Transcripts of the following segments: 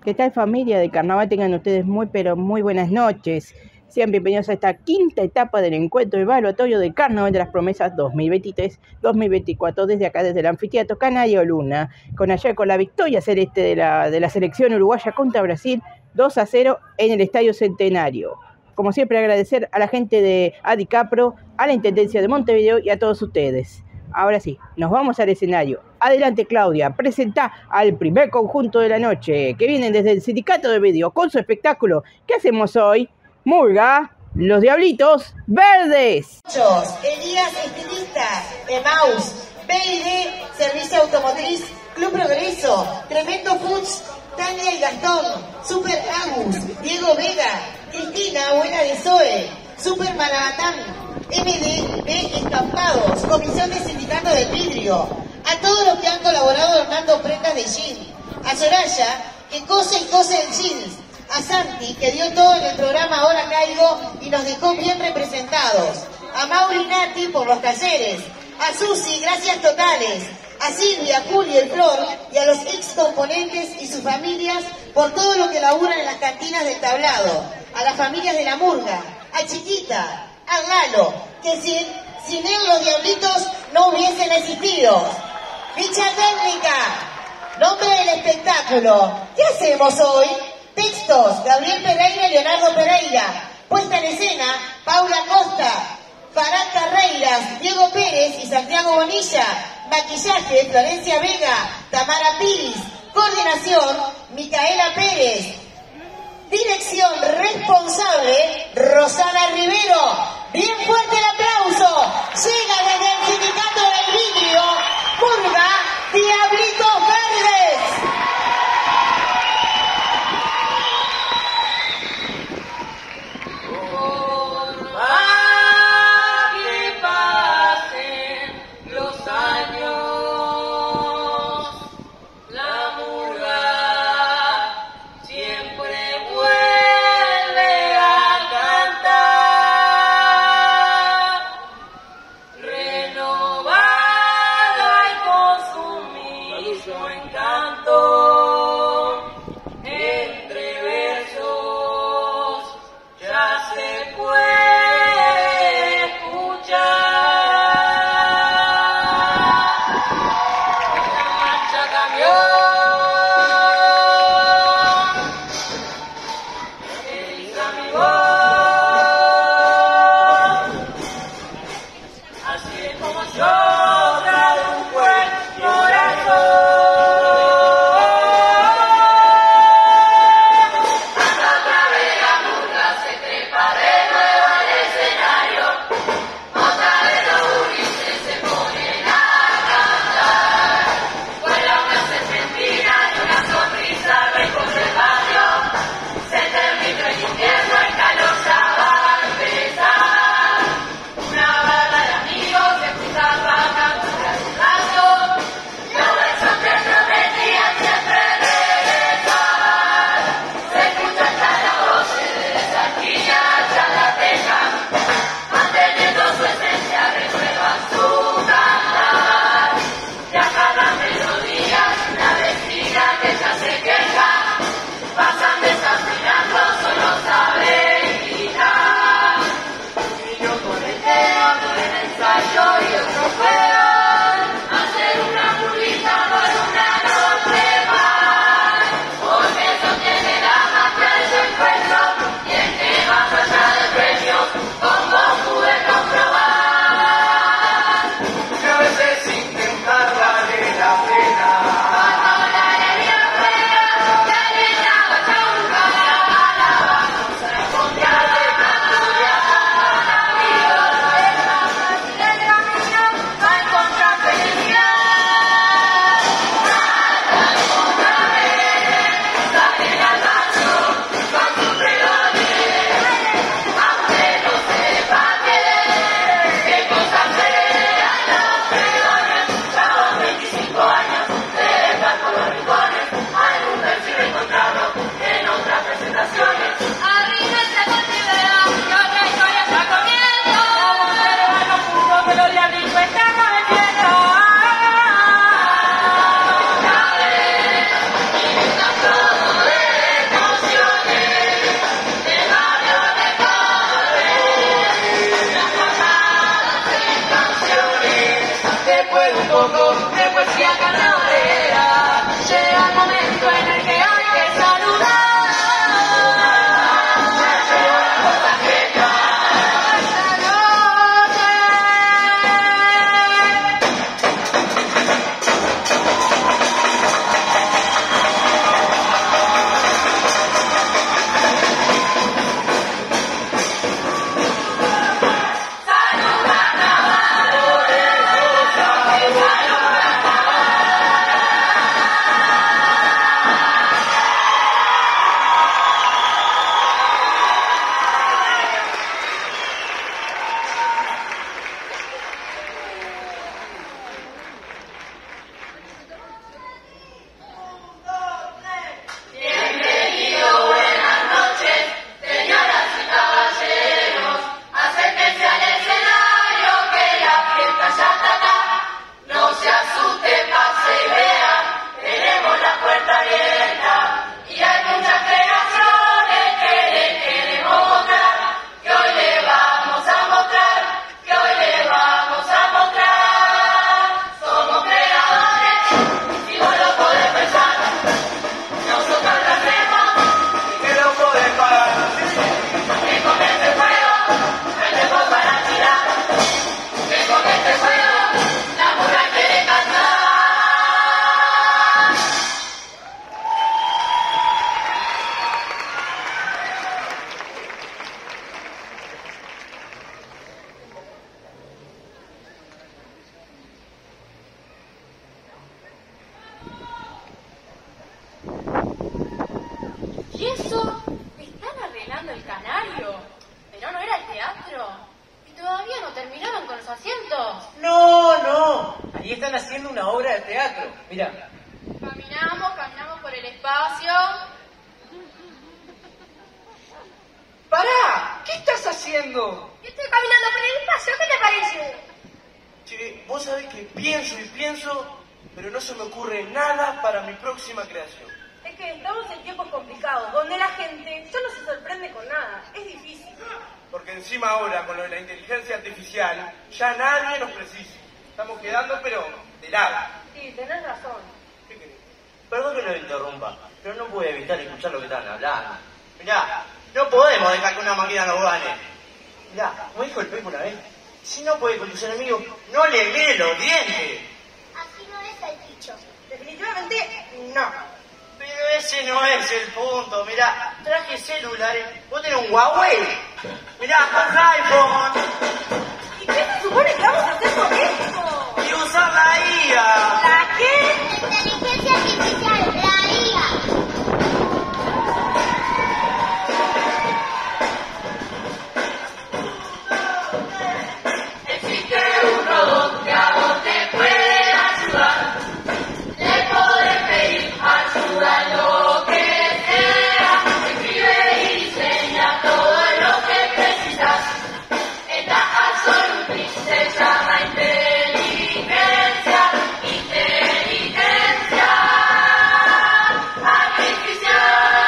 ¿Qué tal, familia de Carnaval? Tengan ustedes muy pero muy buenas noches. Sean bienvenidos a esta quinta etapa del encuentro evaluatorio del Carnaval de las Promesas 2023-2024 desde acá, desde el anfiteatro Canario Luna, con la victoria celeste de la selección uruguaya contra Brasil 2-0 en el Estadio Centenario. Como siempre, agradecer a la gente de Adicapro, a la Intendencia de Montevideo y a todos ustedes. Ahora sí, nos vamos al escenario. Adelante, Claudia, presenta al primer conjunto de la noche, que vienen desde el Sindicato de Video con su espectáculo. ¿Qué hacemos hoy? Murga, Los Diablitos Verdes. Elías Estilista, Emaus, BID, Servicio Automotriz, Club Progreso, Tremendo Foods, Tania y Gastón, Super Agus, Diego Vega, Cristina, Buena de Zoe, Super Malabatán, MDB Estampados, Comisión de Sindicato del Vidrio, a todos los que han colaborado donando prendas de jean, a Soraya, que cose y cose el jeans, a Santi, que dio todo en el programa Ahora Caigo y nos dejó bien representados, a Mauri Nati por los talleres, a Susi, gracias totales, a Silvia, Julio y Flor y a los ex componentes y sus familias por todo lo que laburan en las cantinas del tablado, a las familias de la Murga, a Chiquita, a Galo, que sin él los Diablitos no hubiesen existido. Ficha técnica, nombre del espectáculo. ¿Qué hacemos hoy? Textos, Gabriel Pereira y Leonardo Pereira. Puesta en escena, Paula Costa, Farad Carreiras, Diego Pérez y Santiago Bonilla. Maquillaje, Florencia Vega, Tamara Piris. Coordinación, Micaela Pérez. Dirección responsable, Rosana Rivero. Bien fuerte el aplauso. Llega desde el Sindicato del Vidrio, Murga, Diablitos Verdes. Renovar después un poco de poesía carnavalera, llega el momento en el que hay que saludar. ¿Y eso? ¿Están arreglando el Canario? ¿Pero no era el teatro? ¿Y todavía no terminaron con los asientos? No, no. Ahí están haciendo una obra de teatro. Mira. Caminamos por el espacio. ¡Pará! ¿Qué estás haciendo? Yo estoy caminando por el espacio, ¿qué te parece? Che, vos sabés que pienso y pienso, pero no se me ocurre nada para mi próxima creación. Es que estamos en tiempos complicados, donde la gente ya no se sorprende con nada. Es difícil. Porque encima ahora, con lo de la inteligencia artificial, ya nadie nos precisa. Estamos quedando, pero de lado. Sí, tenés razón. ¿Qué querés? Perdón que lo interrumpa, pero no pude evitar escuchar lo que están hablando. Mirá, no podemos dejar que una máquina nos gane. Mirá, como dijo el Pepe una vez, si no puede con tus enemigos, no le mire los dientes. Así no es el dicho. Definitivamente no. Pero ese no es el punto. Mirá, traje celulares. Vos tenés un Huawei. Mirá, con iPhone. ¿Y qué se supone que vamos a hacer con esto? Y usar la IA. ¿La qué? Inteligencia artificial, la IA. Existe un robot que a vos te puede ayudar. Le podés pedir ayuda en lo que sea. Escribe y diseña todo lo que precisas. Está absolutamente, se llama inteligencia artificial.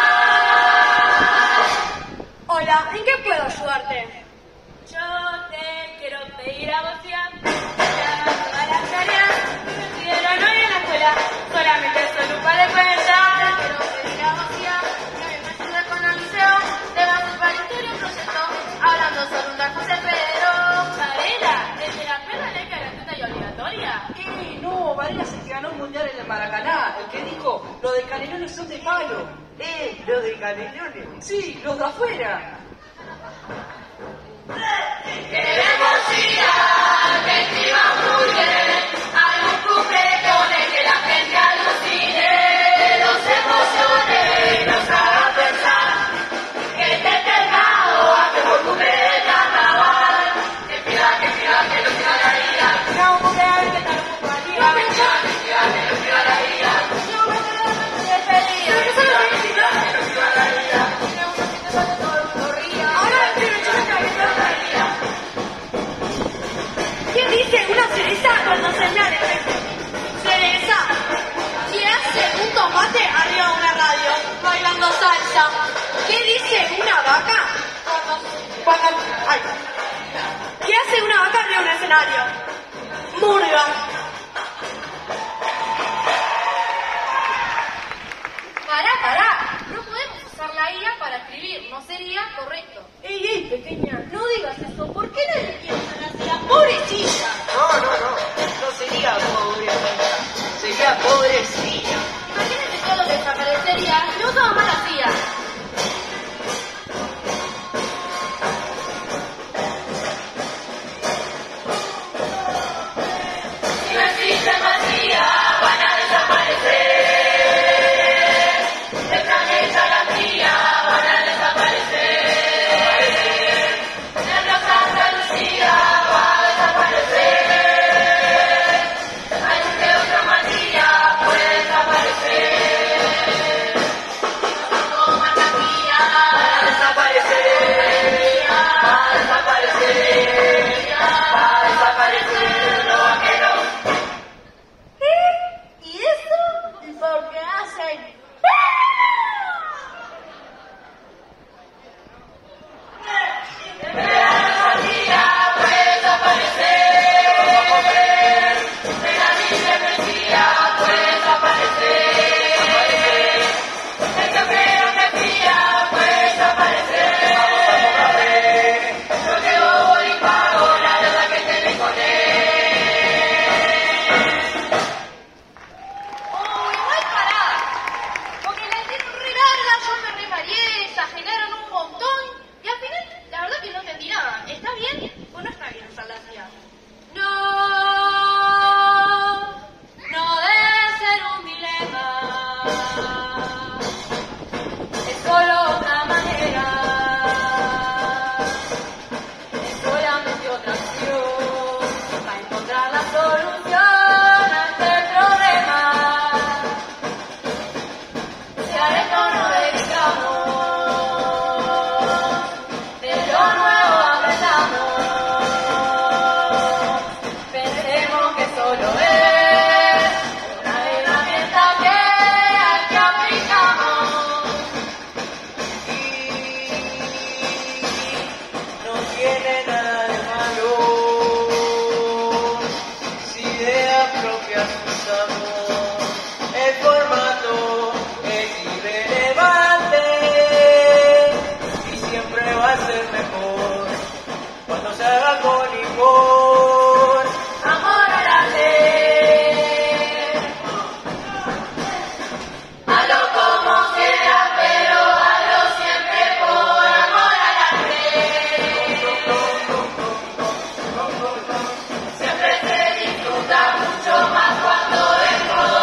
Hola, ¿en qué puedo ayudarte? Yo te quiero pedir a vos ya todas las tareas que me pidieron hoy en la escuela. Solamente son un par de cuentas. Quiero pedir a vos ya que me ayudes con el liceo. Te vas a para historia un proyecto hablando sobre un José Pedro. Varela, ¿el de la prueba de letra gratuita y obligatoria? No, Varela es el que ganó un mundial en el Maracaná. El que dijo, los de Canelones son de palo. Los de Canelones. Sí, los de afuera. Queremos ir a que escriba muy bien, algún cumple con el que la gente alucine, los emocione y nos haga pensar que esté tentado a que por cumple de carnaval, que pida, que lo siga la vida, No, porque a ver qué tal un poco al día. que lo siga la vida, No, porque no me despedía. que lo siga la vida. Tenemos un sitio donde todo el mundo ría. Ahora el chico está viendo. ¿Quién dice una cereza cuando cambia su sabor. El formato es irrelevante y siempre va a ser mejor cuando se haga con licor. Amor al arte, hazlo como sea, pero hazlo siempre por amor al arte. Siempre se disfruta mucho más cuando es todo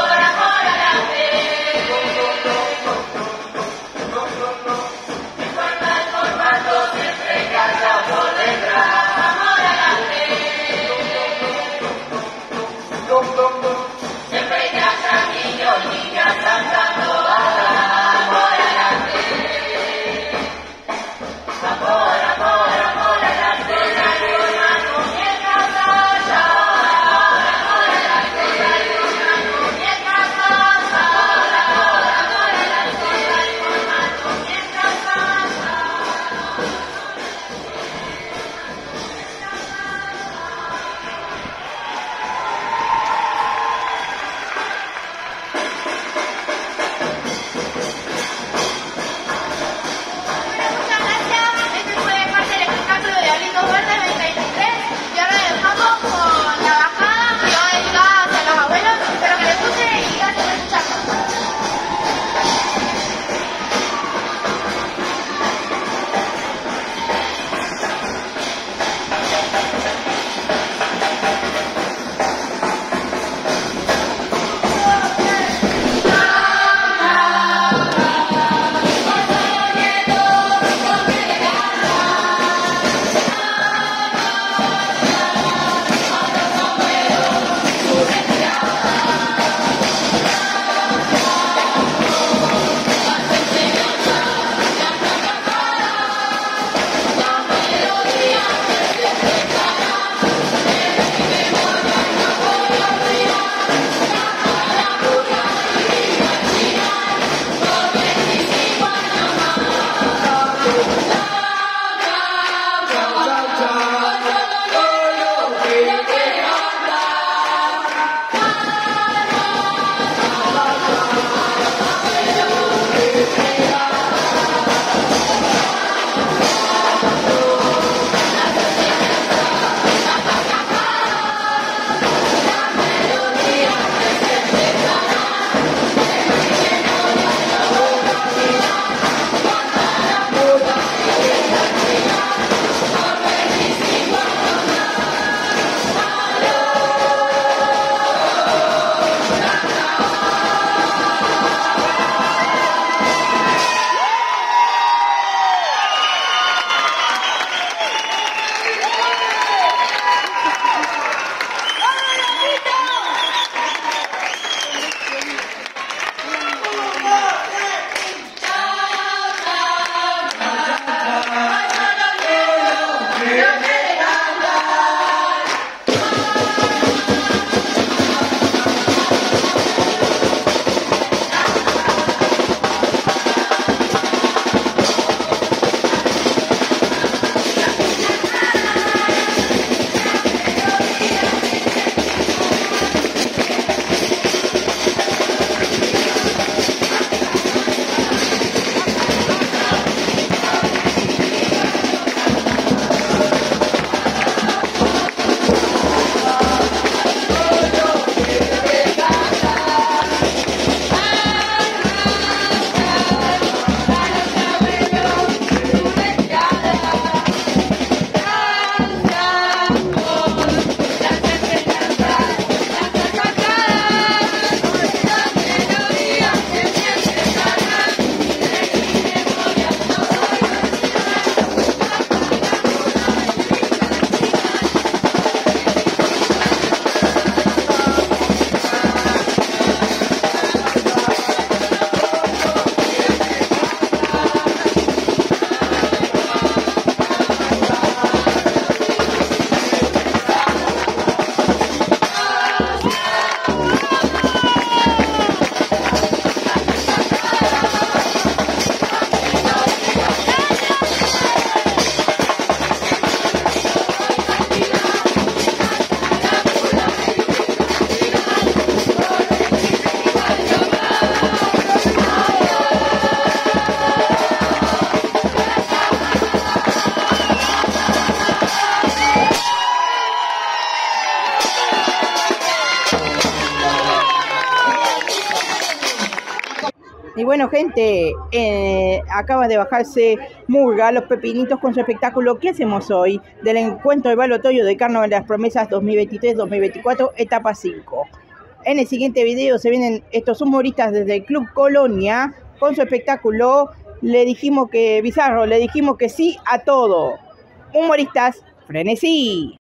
Y bueno, gente, acaba de bajarse Murga, Los Pepinitos, con su espectáculo ¿Qué hacemos hoy? Del encuentro de Balotoyo de Carnaval de las Promesas 2023-2024, etapa 5. En el siguiente video se vienen estos humoristas desde el Club Colonia con su espectáculo Bizarro, le dijimos que sí a todo. Humoristas, frenesí.